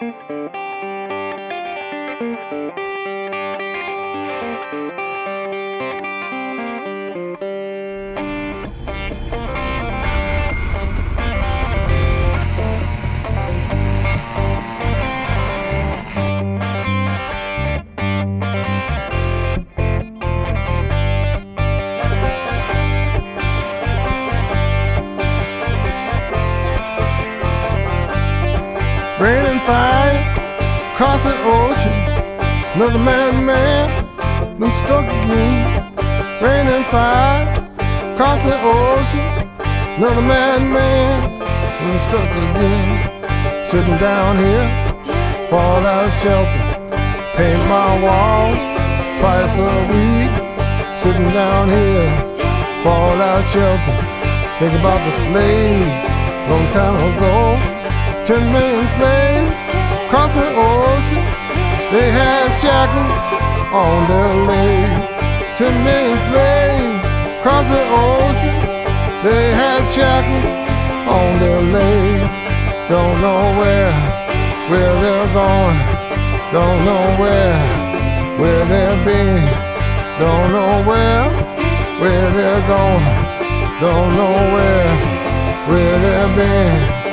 Rain and fire across the ocean. Another man been struck again. Rain and fire across the ocean. Another man been struck again. Sitting down here, fallout shelter. Paint my walls twice a week. Sitting down here, fallout shelter. Think about the slaves long time ago. 10 million slaves across the ocean. They had shackles on their legs. 10 million slaves across the ocean. They had shackles on their legs. Don't know where they're going. Don't know where they've been. Don't know where they're going. Don't know where they've been.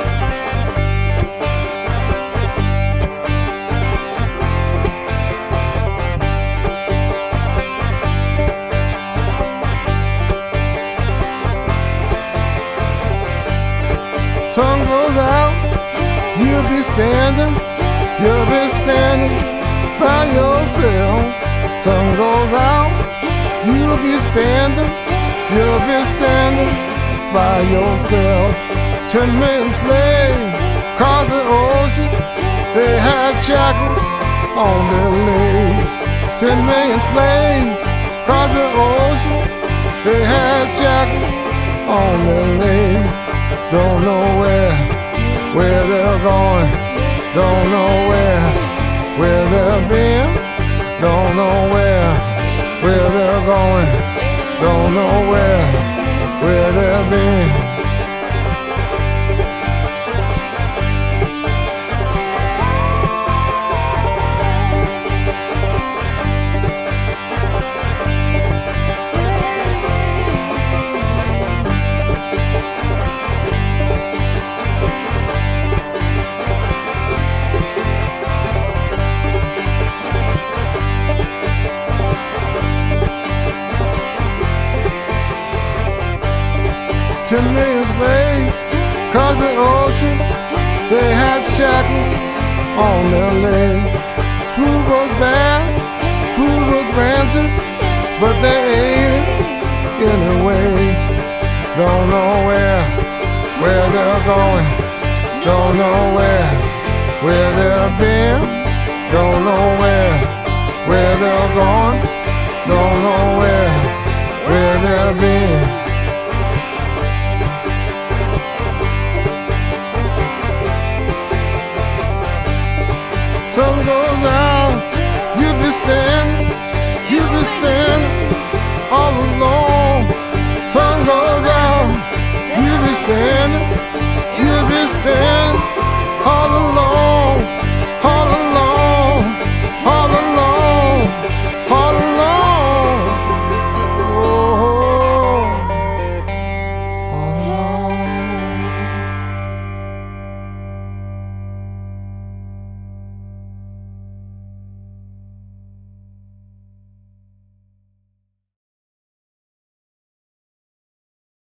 Sun goes out, you'll be standing by yourself. Sun goes out, you'll be standing by yourself. 10 million slaves across the ocean. They had shackles on their legs. 10 million slaves across the ocean. They had shackles on their legs. Don't know where they're going. Don't know where they've been. Don't know where they're going. Don't know where they've been. Ten million slaves across the ocean. They had shackles on their legs. Food was bad, food was rancid, but they ate it anyway. Don't know where they're going. Don't know where they've been. Don't know where they're going. Don't know where they've been.